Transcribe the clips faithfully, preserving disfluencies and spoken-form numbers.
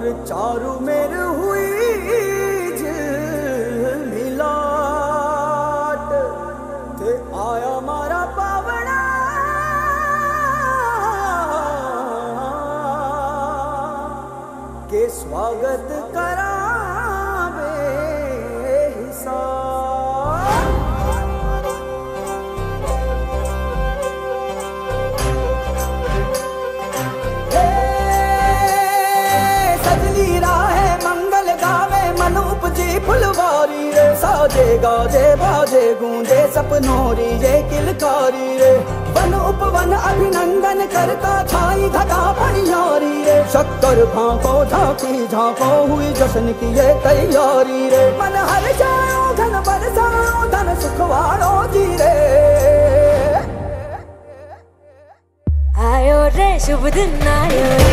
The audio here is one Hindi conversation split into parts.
चारू मेर हुई झिलमिलाट ते आया मारा पावना के स्वागत करावे हिसाब। उपजी फुलवारी रे साजे गाजे बाजे गूंजे सपनोरी ये किलकारी रे वन उपवन अभिनंदन करता छाई घटा पनियारी रे शक्कर भांको झांकी झांको हुई जश्न की ये तैयारी रे मन हर जाओ धन बरसाओ धन सुखवाड़ो जी रे आयो रे शुभ दिन आयो रे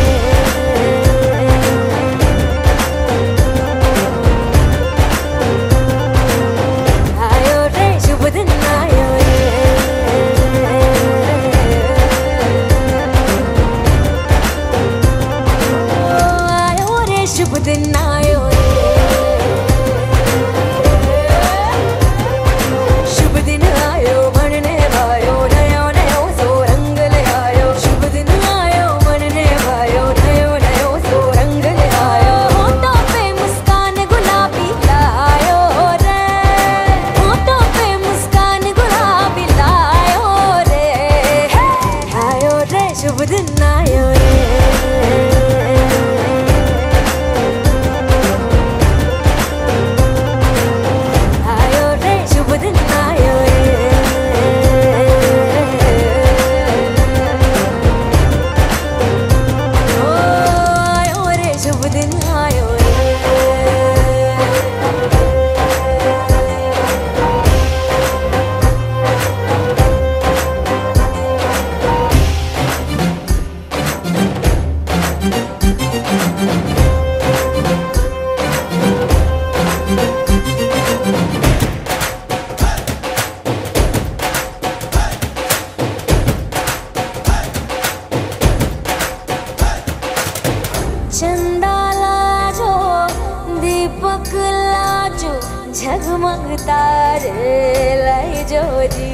झगमग तारे लाई जो जी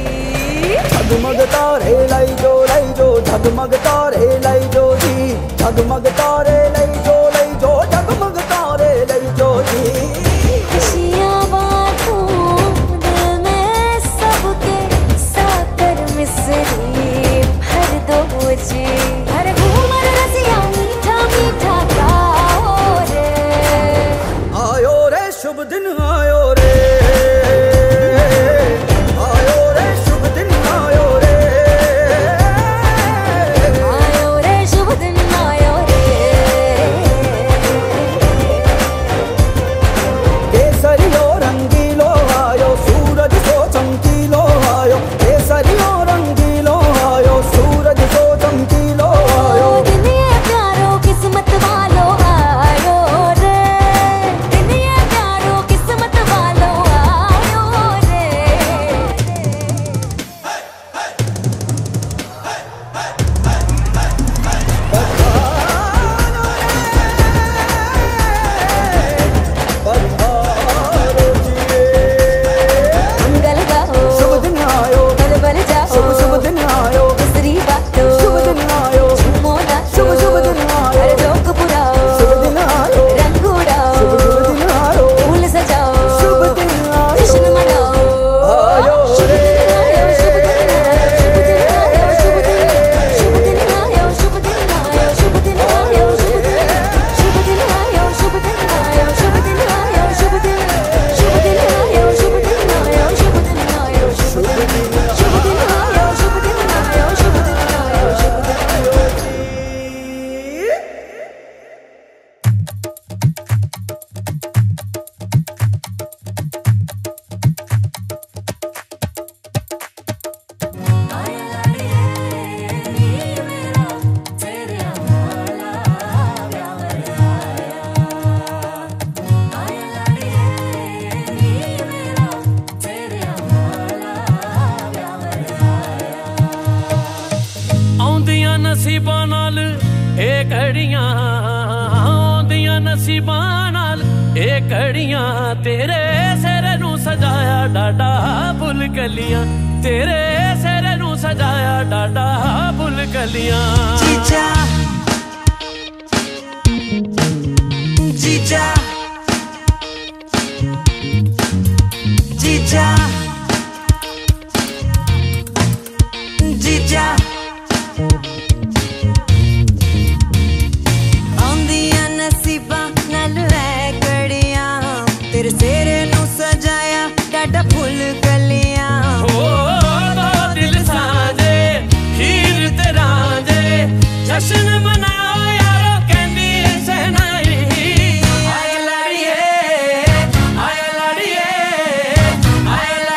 झगमग तारे लाई जो लाई जो झगमग तारे लाई जो जी झगमग तारे लाई जो लाई जो झगमग तारे लाई जो जी खुशियाँ बांटूं दिल में सबके साकर मिसरी भर दो जी हर घूमर रसिया मीठा मीठा गाओ रे आयो रे शुभ दिन आयो रे आयो रे शुभ दिन आयो रे नसीबां नाल ए कड़ियां तेरे सिर नू सजाया डाडा फुल कलियां तेरे सिर नू सजाया डाडा फुल कलियां जीजा जीजा जीजा जीजा आंदियां नसीबां नाल ऐ कड़ियां तेरे सिर नू सजाया डाडा फुल कलियां ओ दो दिल साजे खीर ते रांझे जश्न मनाओ यारो कहंदी सहनाई आए लाड़िए आए लाड़िए आए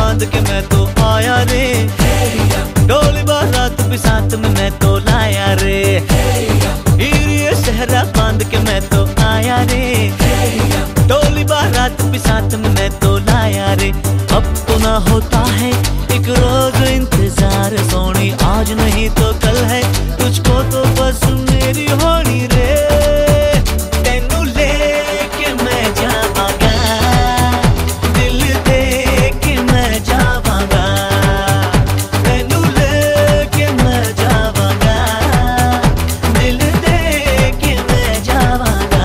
बांध के मैं तो आया रे, डोली बारात भी साथ में मैं तो लाया रे, हीरे सहरा बांध के मैं तो आया रे, डोली बारात भी साथ में मैं तो लाया रे। अब तो ना होता है एक रोज इंतजार सोनी, आज नहीं तो कल है तुझको तो बस मेरी होनी रे। तेनू लेके मैं जावांगा, दिल दे के मैं जावांगा, तेनू लेके मैं जावांगा, दिल दे के मैं जावांगा।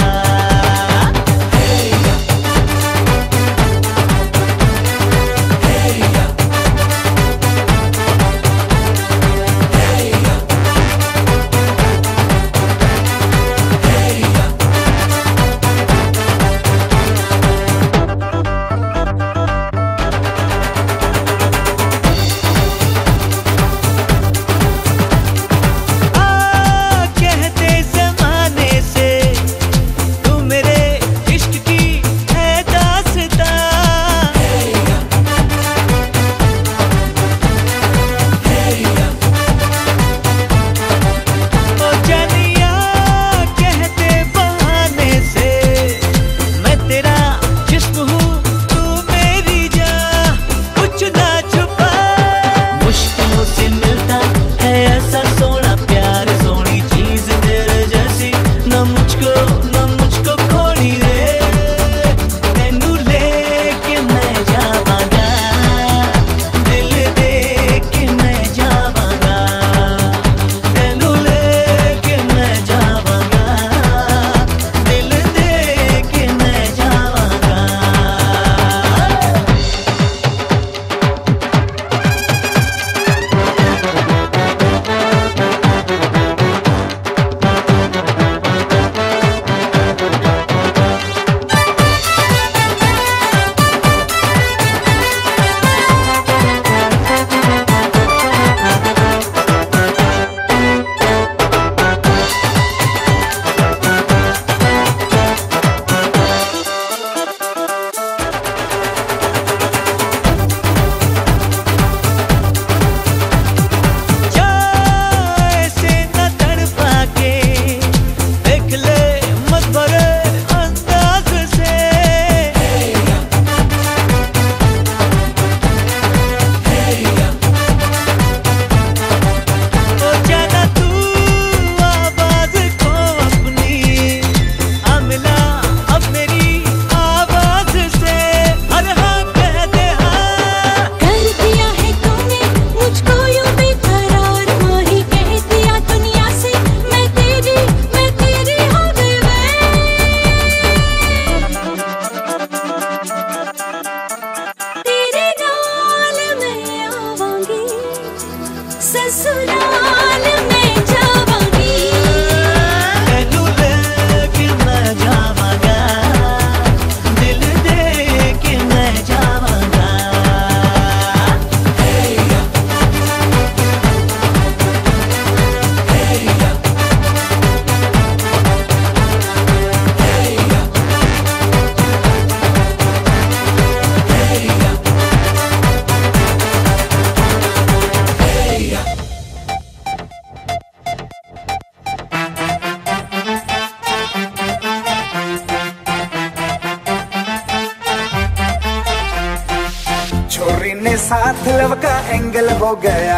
साथ लव का एंगल हो गया,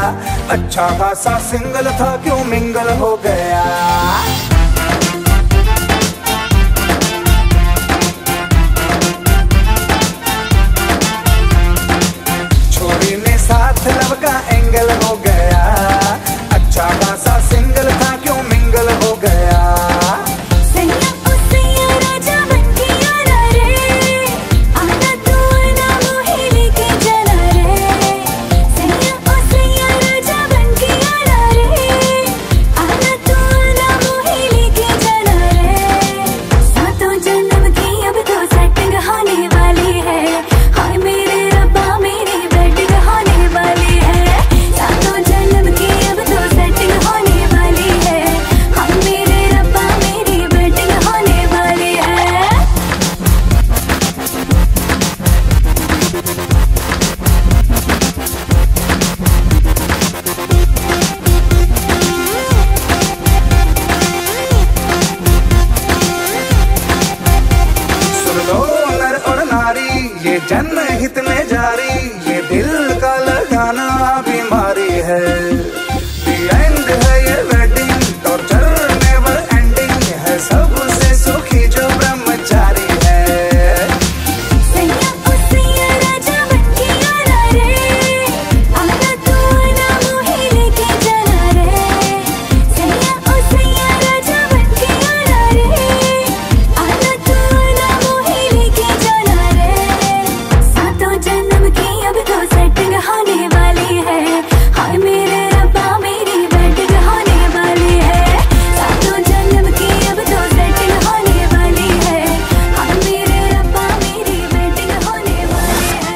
अच्छा खासा सिंगल था क्यों मिंगल हो गया। छोरी ने साथ लव का एंगल हो गया, अच्छा खासा सिंगल था क्यों मिंगल हो गया। Hey रिश्ते में जारी, ये दिल का लगाना बीमारी है। The end है ये वेडिंग, टॉर्चर नेवर एंडिंग है, सबसे सुखी जो ब्रह्मचारी है। सैया ओ सैया राजा बनके आना रे, आना तू आना मोहे लेके जाना रे। सैया ओ सैया राजा बनके आना रे, आना तू आना मोहे लेके जाना रे। सातों जन्म की अब तो सेटिंग होने वाली है, हाय मेरे रब्बा मेरी वेडिंग होने वाली है। सातों जन्म की अब तो सेटिंग होने वाली है, हाय मेरे रब्बा मेरी वेडिंग होने वाली है।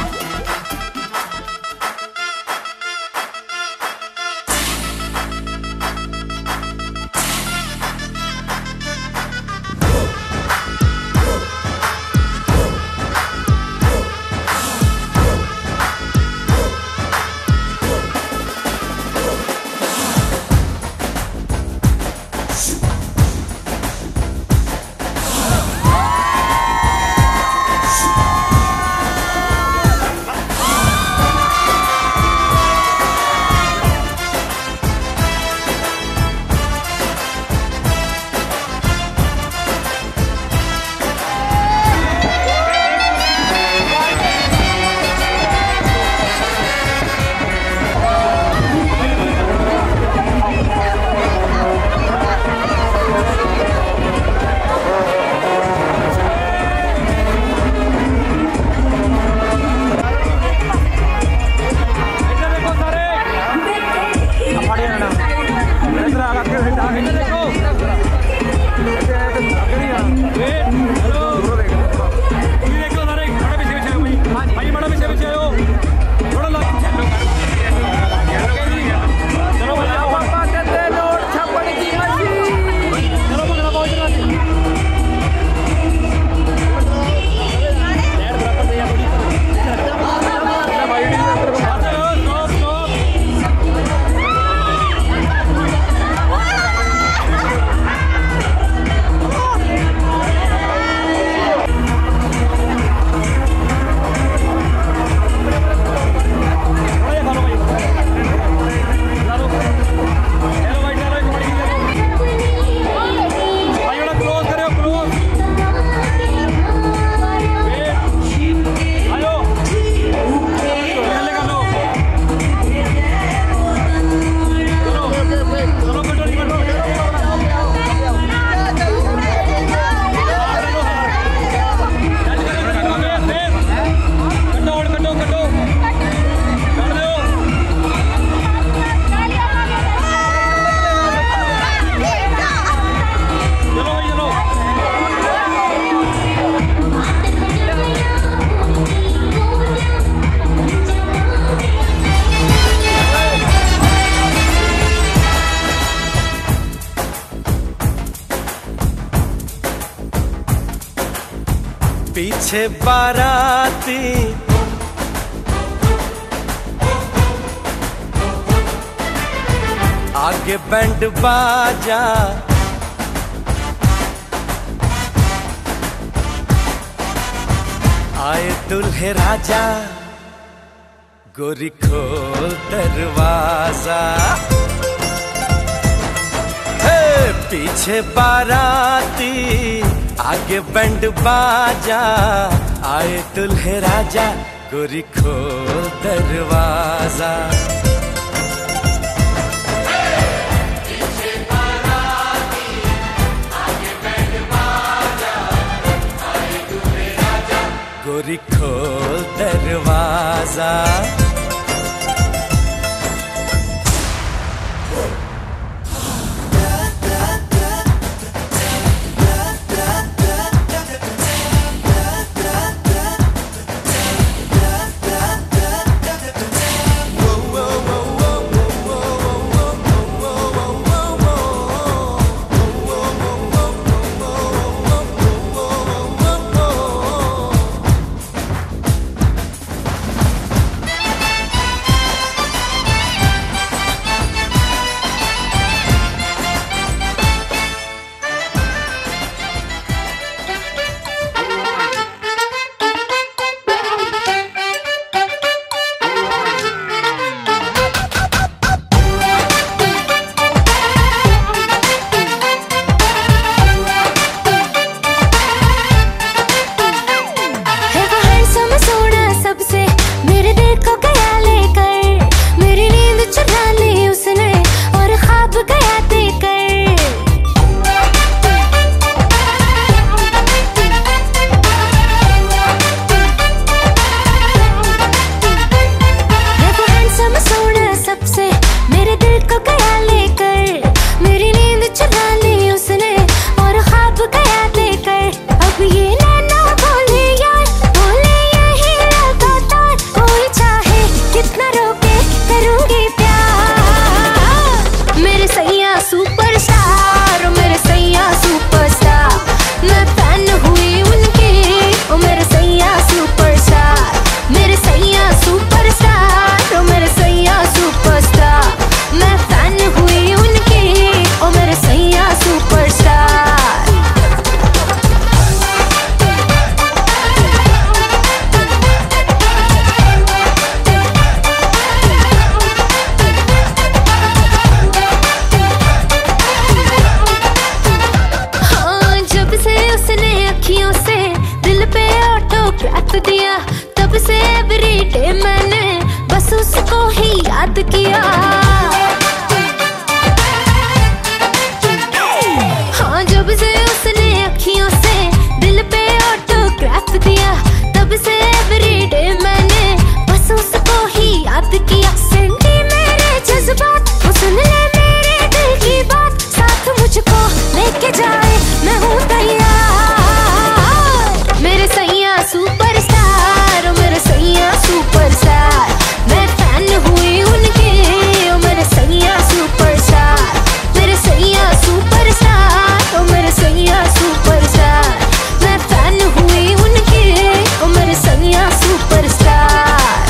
पीछे बाराती आगे बैंड बाजा, आए दुल्हे राजा, गोरी खोल दरवाजा। हे पीछे बाराती आगे बैंड बाजा, आए दुल्हे राजा, गोरी खोल दरवाजा। गोरी खोल दरवाजा। मैंने बस उसको ही याद किया। हाँ जब से उसने अखियों से दिल पे ऑटोग्राफ दिया, तब से एवरीडे मैंने बस उसको ही याद किया। सेंटी मेरे जज्बात, वो सुन ले मेरे दिल की बात, साथ मुझको लेके जाए मैं हूँ तैयार। मेरे सैया सुपरस्टार, मेरे सैया सुपरस्टार, मैं फैन हुई उनके, मेरे सैया सुपरस्टार, मेरे सैया सुपरस्टार, मेरे सैया सुपरस्टार, मैं फैन हुई उनके, मेरे सैया सुपरस्टार।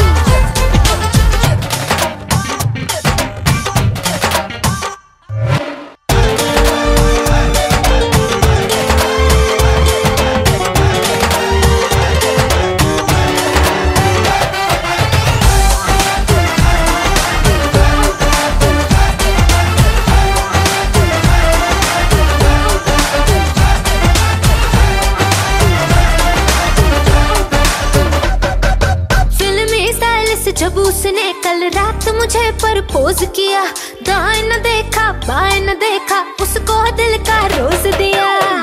जब उसने कल रात मुझे प्रपोज किया, दाएं न देखा बाएं न देखा, उसको दिल का रोज दिया।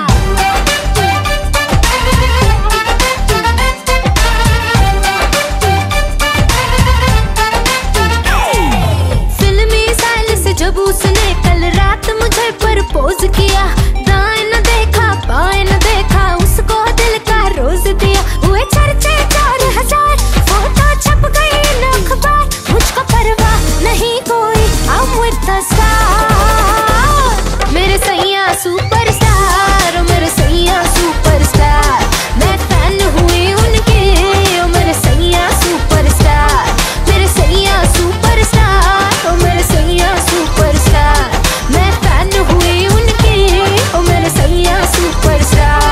फिल्मी स्टाइल से जब उसने कल रात मुझे प्रपोज किया, दाएं न देखा बाएं न देखा, उसको दिल का रोज दिया। हुए चर्चे चार हजार, फोटो छप गई अखबार, मुझको परवाह नहीं कोई, I'm with the star। मेरे सैया सुपरस्टार, मेरे सैया सुपरस्टार, मैं फैन हुई उनके, मेरे सैया सुपरस्टार, मेरे सैया सुपरस्टार, मेरे सैया सुपरस्टार, मैं फैन हुई उनके, मेरे सैया सुपरस्टार।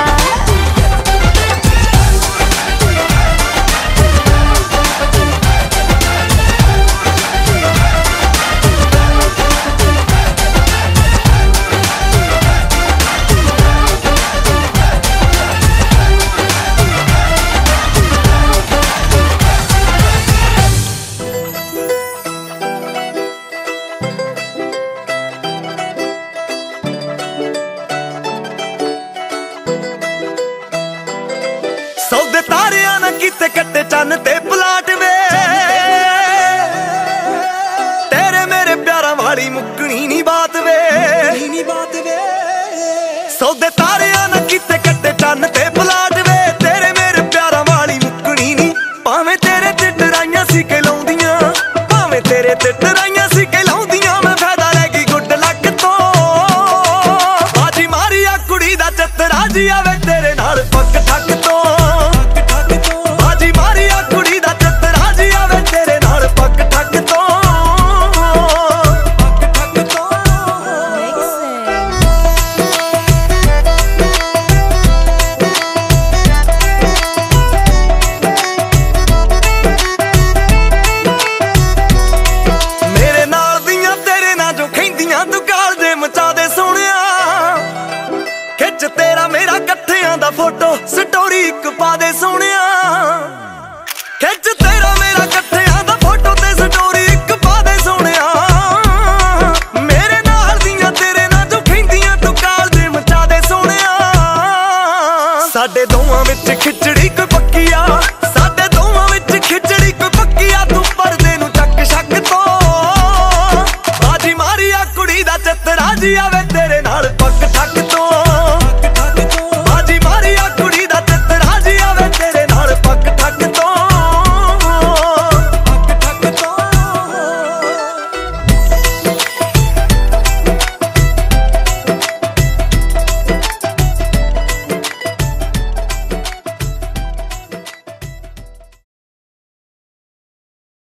सौदे तारियां ना किते कट्टे चन्न ते पलाट वे, तेरे मेरे प्यारा वाली मुक्कनी नी बात वे, नी बात वे। सौदे तारियां ना किते कट्टे चन्न ते पलाट वे, तेरे मेरे प्यारा वाली मुक्कनी नी। भावें तेरे ते टराइयां सी के लाउंदियां, भावें तेरे ते टराइयां सी के लाउंदियां, मैं फायदा लैगी गुड लक तो। बाजी मारी आ कुड़ी दा चतरा जी आवे तेरे नाल पक ठक तो। फोटो स्टोरी एक पा दे सोनिया, खिच तेरा मेरा कट्ठियां दा फोटो ते स्टोरी एक पा दे सोनिया। मेरे नाल दियां तेरे नाल जो खिंदियां तू काल दे मचा दे सोनिया। साडे दोवां विच खिचड़ी